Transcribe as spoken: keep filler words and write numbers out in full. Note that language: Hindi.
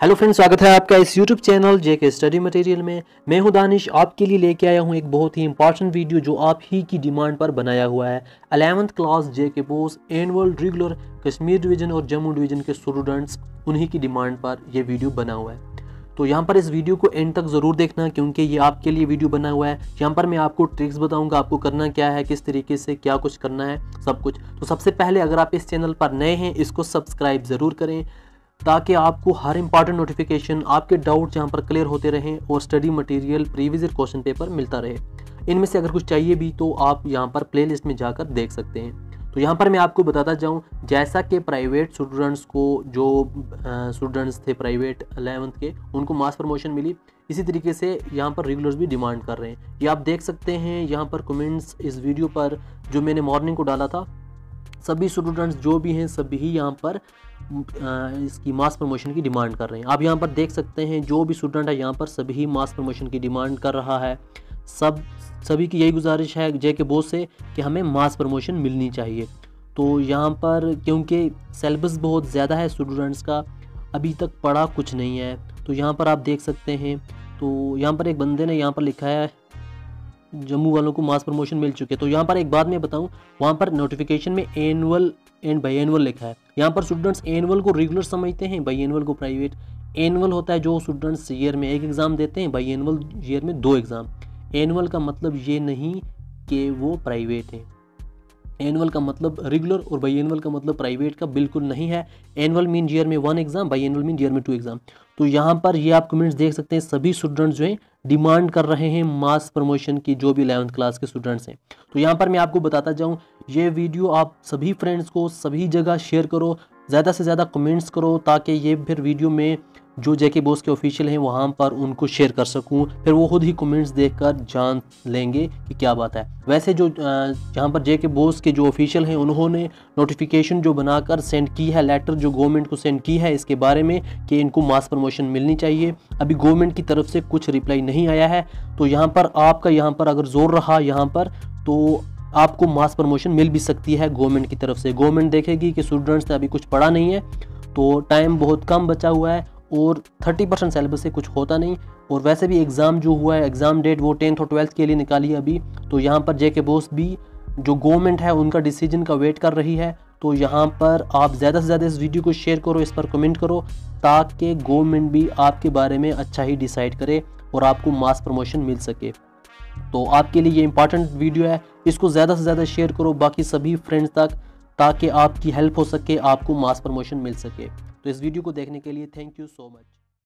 हेलो फ्रेंड्स, स्वागत है आपका इस YouTube channel JK study material में। मैं हूं दानिश, आपके लिए लेके आया हूं एक बहुत ही इंपॉर्टेंट वीडियो जो आप ही की डिमांड पर बनाया हुआ है। Eleventh class JK BOSE annual regular Kashmir division और जम्मू डिवीज़न के स्टूडेंट्स, उन्हीं की डिमांड पर यह वीडियो बना हुआ है। तो यहाँ पर इस वीडियो को एंड तक ज़रूर देखना, क्योंकि ये आपके लिए वीडियो बना हुआ है। यहाँ पर मैं आपको ट्रिक्स बताऊँगा, आपको करना क्या है, किस तरीके से क्या कुछ करना है, सब कुछ। तो सबसे पहले अगर आप इस चैनल पर नए हैं, इसको सब्सक्राइब ज़रूर करें ताकि आपको हर इंपॉर्टेंट नोटिफिकेशन, आपके डाउट्स यहाँ पर क्लियर होते रहें और study material, previous year question paper मिलता रहे। इनमें से अगर कुछ चाहिए भी तो आप यहाँ पर प्लेलिस्ट में जाकर देख सकते हैं। तो यहाँ पर मैं आपको बताता जाऊँ, जैसा कि प्राइवेट स्टूडेंट्स को, जो स्टूडेंट्स थे प्राइवेट अलेवंथ के, उनको मास प्रमोशन मिली, इसी तरीके से यहाँ पर रेगुलर्स भी डिमांड कर रहे हैं। ये आप देख सकते हैं यहाँ पर कमेंट्स इस वीडियो पर जो मैंने मॉर्निंग को डाला था। सभी स्टूडेंट्स जो भी हैं सभी यहाँ पर इसकी मास प्रमोशन की डिमांड कर रहे हैं। आप यहाँ पर देख सकते हैं जो भी स्टूडेंट है यहाँ पर सभी मास प्रमोशन की डिमांड कर रहा है। सब सभी की यही गुजारिश है जेके बोस से कि हमें मास प्रमोशन मिलनी चाहिए। तो यहाँ पर क्योंकि सिलेबस बहुत ज़्यादा है स्टूडेंट्स का, अभी तक पढ़ा कुछ नहीं है। तो यहाँ पर आप देख सकते हैं, तो यहाँ पर एक बंदे ने यहाँ पर लिखा है जम्मू वालों को मास प्रमोशन मिल चुके। तो यहाँ पर एक बात मैं बताऊँ, वहाँ पर नोटिफिकेशन में एनुअल एंड बाई एनुअल लिखा है। यहाँ पर स्टूडेंट्स एनुअल को रेगुलर समझते हैं, बाई एनुअल को प्राइवेट। एनुअल होता है जो स्टूडेंट्स ईयर में एक एग्ज़ाम देते हैं, बाई एनुअल ईयर में दो एग्ज़ाम। एनुअल का मतलब ये नहीं कि वो प्राइवेट है। एनुअल का मतलब रेगुलर और बाई एनुअल का मतलब प्राइवेट का बिल्कुल नहीं है। एनुअल मीन ईयर में one exam, biannual mean year में टू एग्जाम। तो यहाँ पर ये आप कमेंट्स देख सकते हैं, सभी स्टूडेंट्स जो हैं डिमांड कर रहे हैं मास प्रमोशन की, जो भी इलेवंथ क्लास के स्टूडेंट्स हैं। तो यहाँ पर मैं आपको बताता जाऊँ, ये वीडियो आप सभी फ्रेंड्स को सभी जगह शेयर करो, ज़्यादा से ज़्यादा कमेंट्स करो, ताकि ये फिर वीडियो में जो जेके बोस के ऑफिशियल हैं वहाँ पर उनको शेयर कर सकूँ। फिर वो खुद ही कमेंट्स देखकर जान लेंगे कि क्या बात है। वैसे जो यहाँ पर जेके बोस के जो ऑफिशियल हैं, उन्होंने नोटिफिकेशन जो बनाकर सेंड की है, लेटर जो गवर्नमेंट को सेंड की है इसके बारे में कि इनको मास प्रमोशन मिलनी चाहिए। अभी गवर्नमेंट की तरफ से कुछ रिप्लाई नहीं आया है। तो यहाँ पर आपका यहाँ पर अगर जोर रहा यहाँ पर, तो आपको मास प्रमोशन मिल भी सकती है गवर्नमेंट की तरफ से। गवर्नमेंट देखेगी कि स्टूडेंट्स ने अभी कुछ पढ़ा नहीं है, तो टाइम बहुत कम बचा हुआ है और तीस परसेंट सिलेबस से कुछ होता नहीं। और वैसे भी एग्ज़ाम जो हुआ है, एग्ज़ाम डेट वो टेंथ और ट्वेल्थ के लिए निकाली है अभी। तो यहाँ पर जेके बोस भी जो गवर्नमेंट है उनका डिसीजन का वेट कर रही है। तो यहाँ पर आप ज़्यादा से ज़्यादा इस वीडियो को शेयर करो, इस पर कमेंट करो, ताकि गवर्नमेंट भी आपके बारे में अच्छा ही डिसाइड करे और आपको मास प्रमोशन मिल सके। तो आपके लिए ये इंपॉर्टेंट वीडियो है, इसको ज़्यादा से ज़्यादा शेयर करो बाकी सभी फ्रेंड्स तक, ताकि आपकी हेल्प हो सके, आपको मास प्रमोशन मिल सके। तो इस वीडियो को देखने के लिए थैंक यू सो मच।